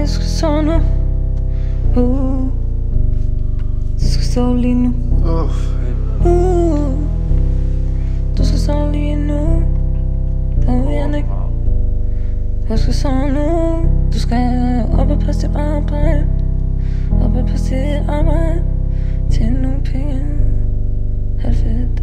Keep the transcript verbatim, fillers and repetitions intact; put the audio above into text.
jeg skal sove nu. Uh, du skal sove lige nu. Uh, du skal sove lige nu. Det vil jeg ikke. Jeg skal sove nu. Du skal op og passe dit arbejde. Op og passe dit arbejde. Tjene nogle penge. Ha' det fedt.